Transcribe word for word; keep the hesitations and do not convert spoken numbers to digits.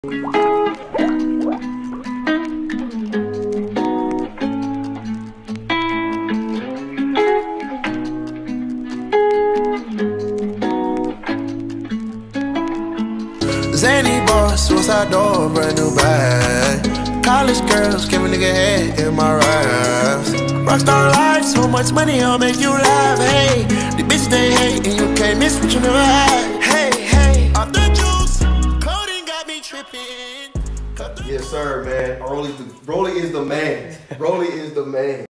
Zany boss, suicide door, brand new bag. College girls, give a nigga head in my raps. Rockstar life, so much money, I'll make you laugh. Hey, the bitches they hate, and you can't miss what you never had. Hey, hey, off the juice, clothing got me tripping. Yes, sir, man. Rollie, Rollie is the man. Rollie is the man.